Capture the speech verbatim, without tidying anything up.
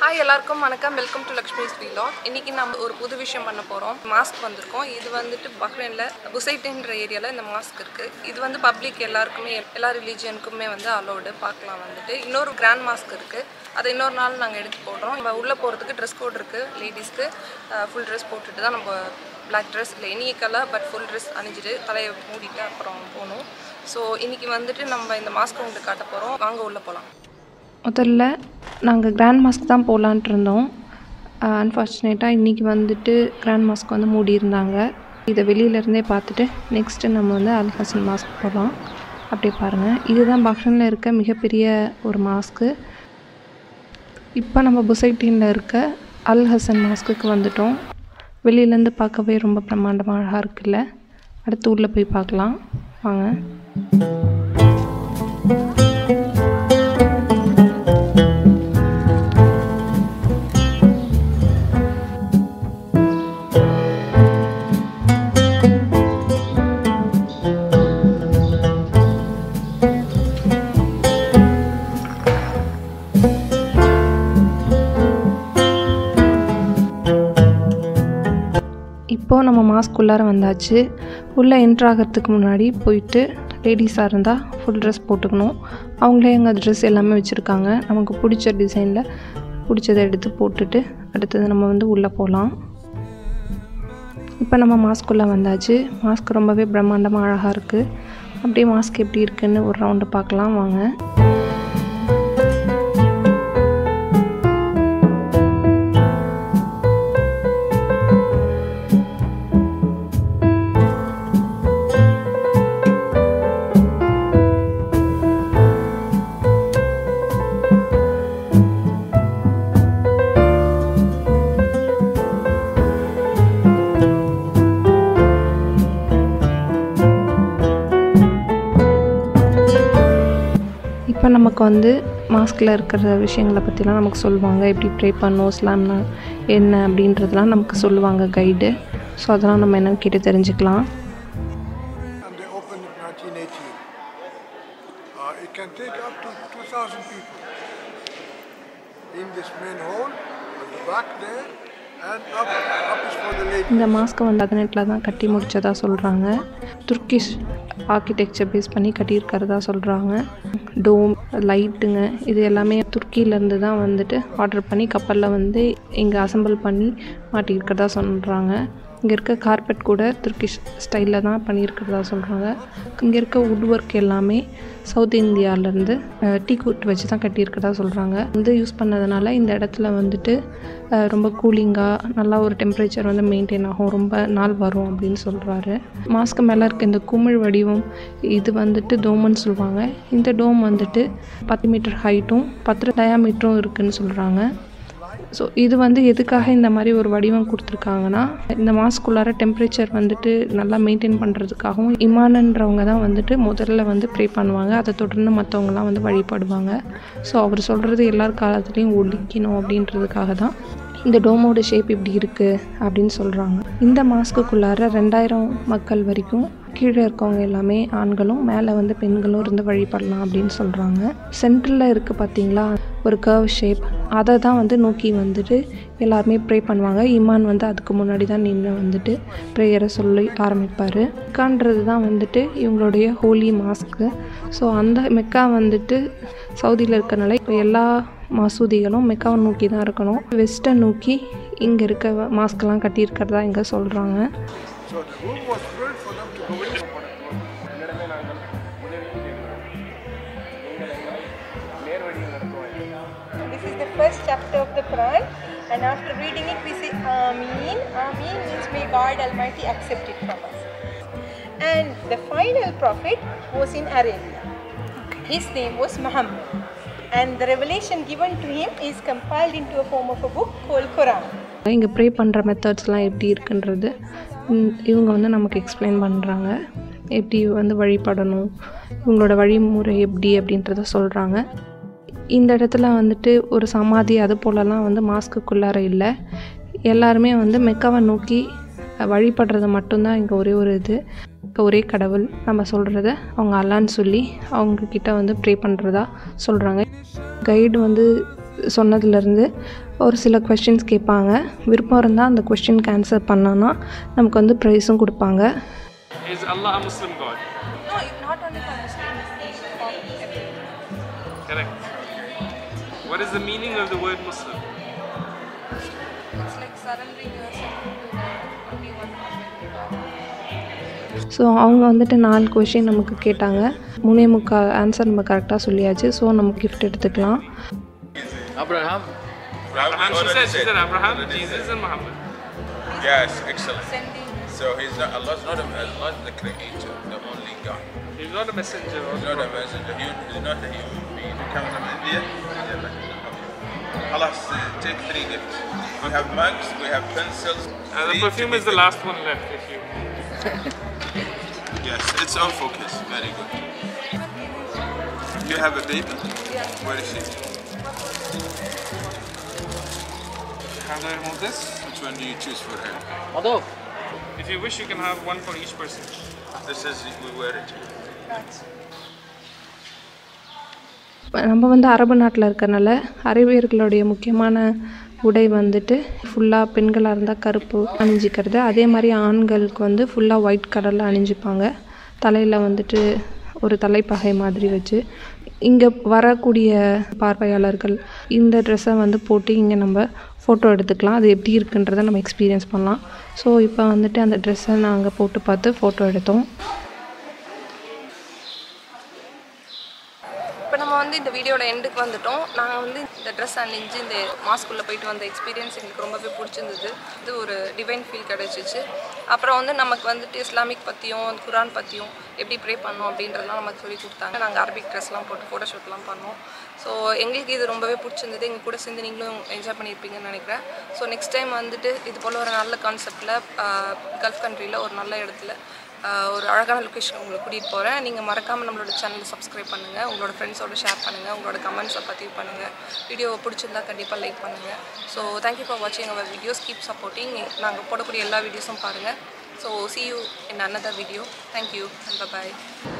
Hi, எல்லாருக்கும் வணக்கம். Welcome to Lakshmi's vlog. இன்னைக்கு நம்ம ஒரு புது விஷயம் பண்ண போறோம். மாஸ்க் வந்திருக்கோம். இது வந்துட்டு பஹ்ரைன்ல புசைட்ன்ற ஏரியால இந்த மாஸ்க் இருக்கு. இது வந்து பப்ளிக் எல்லாருக்குமே எல்லா ரிலிஜியனுக்குமே வந்து அலோவ்டு பார்க்கலாம் வந்துட்டு. இன்னொரு கிராண்ட் மாஸ்க் இருக்கு. அதை இன்னொரு நாள் நாங்க எடுத்து போடுறோம். நம்ம உள்ள போறதுக்கு Dress code இருக்கு. லேடிஸ்க்கு full dress போட்டுட்டு தான் நம்ம black dress இல்ல any colour but full dress அணிஞ்சிட்டு தலையை மூடிட்டு அப்புறம் போணும். சோ இன்னைக்கு வந்துட்டு நம்ம இந்த மாஸ்க் உங்களுக்கு காட்ட போறோம். வாங்க உள்ள போலாம். முதல்ல நாங்கள் கிராண்ட் மாஸ்க் தான் போகலான்ட்டு இருந்தோம். அன்ஃபார்ச்சுனேட்டாக இன்றைக்கி வந்துட்டு கிராண்ட் மாஸ்க் வந்து மூடி இருந்தாங்க. இதை வெளியிலேருந்தே பார்த்துட்டு நெக்ஸ்ட்டு நம்ம வந்து அல்-ஹசன் மாஸ்க் போகலாம். அப்படியே பாருங்கள், இதுதான் பஹ்ரைனில் இருக்க மிகப்பெரிய ஒரு மாஸ்க்கு. இப்போ நம்ம புசைட்டீனில் இருக்க அல்-ஹசன் மாஸ்க்கு வந்துட்டோம். வெளியிலேருந்து பார்க்கவே ரொம்ப பிரம்மாண்டமாக அழகாக இருக்குல்ல. அடுத்து உள்ளே போய் பார்க்கலாம் வாங்க. இப்போது நம்ம மாஸ்க் உள்ளார வந்தாச்சு. உள்ளே என்ட்ரு ஆகிறதுக்கு முன்னாடி போயிட்டு லேடிஸாக இருந்தால் ஃபுல் ட்ரெஸ் போட்டுக்கணும். அவங்களே எங்கள் ட்ரெஸ் எல்லாமே வச்சுருக்காங்க. நமக்கு பிடிச்ச டிசைனில் பிடிச்சதை எடுத்து போட்டுட்டு அடுத்தது நம்ம வந்து உள்ளே போகலாம். இப்போ நம்ம மாஸ்க் உள்ளே வந்தாச்சு. மாஸ்க் ரொம்பவே பிரம்மாண்டமாக அழகாக இருக்குது. அப்படியே மாஸ்க் எப்படி இருக்குன்னு ஒரு ரவுண்டு பார்க்கலாம் வாங்க. இப்போ நமக்கு வந்து மாஸ்கில் இருக்கிற விஷயங்களை பற்றிலாம் நமக்கு சொல்லுவாங்க. எப்படி ப்ரே பண்ணணும், இஸ்லாம்னா என்ன அப்படின்றதுலாம் நமக்கு சொல்லுவாங்க கைடு. ஸோ அதெல்லாம் நம்ம என்னன்னு கேட்டு தெரிஞ்சுக்கலாம். இந்த மாஸ்க்கை வந்து பதினெட்டில் தான் கட்டி முடித்ததாக சொல்கிறாங்க. துர்க்கிஷ் ஆர்கிடெக்சர் பேஸ் பண்ணி கட்டியிருக்கிறதா சொல்கிறாங்க. டோம், லைட்டுங்க இது எல்லாமே துர்க்கியிலேருந்து தான் வந்துட்டு ஆர்டர் பண்ணி கப்பலில் வந்து இங்கே அசம்பிள் பண்ணி மாட்டியிருக்கிறதா சொல்கிறாங்க. இங்கே இருக்க கார்பெட் கூட துர்க்கிஷ் ஸ்டைலில் தான் பண்ணியிருக்கிறதா சொல்கிறாங்க. இங்கே இருக்க வுட் ஒர்க் எல்லாமே சவுத் இந்தியாவிலேருந்து டீக் வுட் வச்சு தான் கட்டியிருக்கிறதா சொல்கிறாங்க. வந்து யூஸ் பண்ணதுனால இந்த இடத்துல வந்துட்டு ரொம்ப கூலிங்காக நல்லா ஒரு டெம்பரேச்சர் வந்து மெயின்டைன் ஆகும், ரொம்ப நாள் வரும் அப்படின்னு சொல்கிறாரு. மாஸ்க்கு மேலே இருக்க இந்த குமிழ் வடிவம் இது வந்துட்டு டோம்னு சொல்லுவாங்க. இந்த டோம் வந்துட்டு பத்து மீட்டர் ஹைட்டும் பத்து டயாமீட்டரும் இருக்குதுன்னு சொல்கிறாங்க. ஸோ இது வந்து எதுக்காக இந்த மாதிரி ஒரு வடிவம் கொடுத்துருக்காங்கன்னா, இந்த மாஸ்க்குள்ளார டெம்பரேச்சர் வந்துட்டு நல்லா மெயின்டைன் பண்ணுறதுக்காகவும் இமானுன்றவங்க தான் வந்துட்டு முதல்ல வந்து ப்ரே பண்ணுவாங்க. அதை தொடர்ந்து மற்றவங்களாம் வந்து வழிபடுவாங்க. ஸோ அவர் சொல்கிறது எல்லார் காலத்துலேயும் ஒழிக்கணும் அப்படின்றதுக்காக தான் இந்த டோமோட ஷேப் இப்படி இருக்குது அப்படின்னு சொல்கிறாங்க. இந்த மாஸ்க்குள்ளார ரெண்டாயிரம் மக்கள் வரைக்கும் கீழே இருக்கவங்க எல்லாமே ஆண்களும் மேலே வந்து பெண்களும் இருந்து வழிபடலாம் அப்படின்னு சொல்கிறாங்க. சென்ட்ரலில் இருக்குது பார்த்தீங்களா ஒரு கர்வ் ஷேப், அதை தான் வந்து நோக்கி வந்துட்டு எல்லாருமே ப்ரே பண்ணுவாங்க. இமான் வந்து அதுக்கு முன்னாடி தான் நின்று வந்துட்டு ப்ரேயரை சொல்லி ஆரம்பிப்பார். மெக்கான்றது தான் வந்துட்டு இவங்களுடைய ஹோலி மாஸ்க்கு. ஸோ அந்த மெக்கா வந்துட்டு சவுதியில் இருக்கிறனால இப்போ எல்லா மசூதிகளும் மெக்காவை நோக்கி தான் இருக்கணும். வெஸ்ட்டை நோக்கி இங்கே இருக்க மாஸ்க்கெல்லாம் கட்டியிருக்கிறதா இங்கே சொல்கிறாங்க. This is the first chapter of the Quran, and after reading it we say Ameen. Ameen means may God Almighty accept it from us. And the final prophet was in Arabia. His name was Muhammad, and the revelation given to him is compiled into a form of a book called Quran. இங்கே pray பண்ணுற மெத்தட்ஸ்லாம் எப்படி இருக்குன்றது இவங்க வந்து நமக்கு explain பண்ணுறாங்க. எப்படி வந்து வழிபடணும், இவங்களோட வழிமுறை எப்படி அப்படின்றத சொல்கிறாங்க. இந்த இடத்துல வந்துட்டு ஒரு சமாதி அது போலலாம் வந்து மாஸ்க்குள்ளார இல்லை. எல்லாருமே வந்து மெக்காவை நோக்கி வழிபடுறது மட்டும்தான் இங்கே ஒரே ஒரு இது. ஒரே கடவுள் நம்ம சொல்கிறத அவங்க அல்லான்னு சொல்லி அவங்கக்கிட்ட வந்து ப்ரே பண்ணுறதா சொல்கிறாங்க. கைடு வந்து சொன்னதுலேருந்து ஒரு சில கொஸ்டின்ஸ் கேட்பாங்க. விருப்பம் இருந்தால் அந்த கொஸ்டினுக்கு ஆன்சர் பண்ணோன்னா நமக்கு வந்து ப்ரைஸும் கொடுப்பாங்க. Is Allah a Muslim God? No, it's not only for Muslims, for everyone. Correct. What is the meaning of the word Muslim? It's like surrendering yourself to the only one God. So அவங்க வந்துட்டு நாலு question நமக்கு கேட்டாங்க. மூணே முக்கால் answer நம்ம கரெக்டாக சொல்லியாச்சு. ஸோ நம்ம கிஃப்ட் எடுத்துக்கலாம். Abraham. Abraham, she said, she said Abraham, Jesus and Muhammad. Yes, excellent. Sending. So he's not, Allah's not, a, not the creator, the only God. He's not a messenger. He's not a messenger, he, he's not a human being. He comes from India. Allah, take three gifts. We have mugs, we have pencils. And the perfume is the last one left if you... Yes, it's on focus. Very good. Do you have a baby? Yeah. Where is she? How do I remove this? Which one do you choose for her? Madhu. If you wish, you can have one for each person. This is, we wear it. நம்ம வந்து அரபு நாட்டில் இருக்கிறனால அரேபியர்களுடைய முக்கியமான உடை வந்துட்டு ஃபுல்லாக பெண்களாக இருந்தால் கருப்பு அணிஞ்சிக்கிறது. அதே மாதிரி ஆண்களுக்கு வந்து ஃபுல்லாக ஒயிட் கலரில் அணிஞ்சிப்பாங்க. தலையில் வந்துட்டு ஒரு தலைப்பகை மாதிரி வச்சு. இங்கே வரக்கூடிய பார்வையாளர்கள் இந்த ட்ரெஸ்ஸை வந்து போட்டு இங்கே நம்ம ஃபோட்டோ எடுத்துக்கலாம். அது எப்படி இருக்குன்றதை நம்ம எக்ஸ்பீரியன்ஸ் பண்ணலாம். ஸோ இப்போ வந்துட்டு அந்த ட்ரெஸ்ஸை நாங்கள் போட்டு பார்த்து ஃபோட்டோ எடுத்தோம். இப்போ நம்ம வந்து இந்த வீடியோட எண்டுக்கு வந்துட்டோம். நாங்கள் வந்து இந்த ட்ரெஸ் அணிஞ்சு இந்த மாஸ்க்குள்ளே போயிட்டு வந்த எக்ஸ்பீரியன்ஸ் எங்களுக்கு ரொம்பவே பிடிச்சிருந்தது. இது ஒரு டிவைன் ஃபீல் கிடச்சிச்சு. அப்புறம் வந்து நமக்கு வந்துட்டு இஸ்லாமிக் பற்றியும் குரான் பற்றியும் எப்படி ப்ரே பண்ணோம் அப்படின்றதெல்லாம் நமக்கு சொல்லி கொடுத்தாங்க. நாங்கள் அரபிக் ட்ரெஸ்லாம் போட்டு ஃபோட்டோஷூட்லாம் பண்ணோம். ஸோ எங்களுக்கு இது ரொம்பவே பிடிச்சிருந்தது. எங்கள் கூட சேர்ந்து நீங்களும் என்ஜாய் பண்ணியிருப்பீங்கன்னு நினைக்கிறேன். ஸோ நெக்ஸ்ட் டைம் வந்துட்டு இது போல் ஒரு நல்ல கான்செப்டில் கல்ஃப் கண்ட்ரியில் ஒரு நல்ல இடத்துல ஒரு அழகான லொக்கேஷன் உங்களுக்கு கூட்டிகிட்டு போகிறேன். நீங்கள் மறக்காமல் நம்மளோட சேனலை சப்ஸ்கிரைப் பண்ணுங்கள். உங்களோட ஃப்ரெண்ட்ஸோட ஷேர் பண்ணுங்கள். உங்களோட கமெண்ட்ஸை பதிவு பண்ணுங்கள். வீடியோவை பிடிச்சிருந்தா கண்டிப்பாக லைக் பண்ணுங்கள். ஸோ தேங்க்யூ ஃபார் வாட்சிங் அவர் வீடியோஸ். Keep supporting. நாங்கள் போடக்கூடிய எல்லா வீடியோஸும் பாருங்கள். So see you in another video. Thank you and bye bye.